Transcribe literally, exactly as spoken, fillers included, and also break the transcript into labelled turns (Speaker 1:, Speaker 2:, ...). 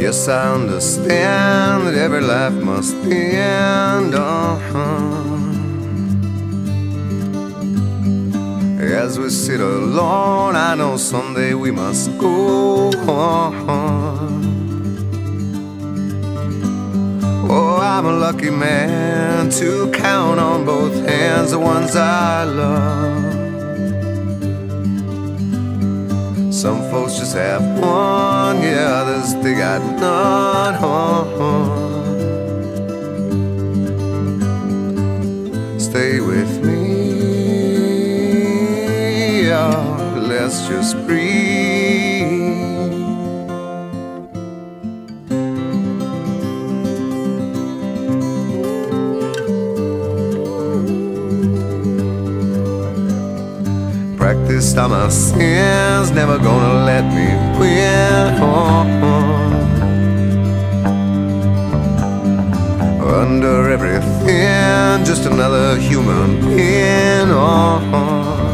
Speaker 1: Yes, I understand that every life must end. Uh-huh. As we sit alone, I know someday we must go on. Oh, I'm a lucky man to count on both hands the ones I love. Some folks just have one, yeah, others they got none. Stay with me, yeah, let's just breathe. Practiced all my sins, never gonna let me win. Oh, oh. Under everything, just another human being. Oh, oh.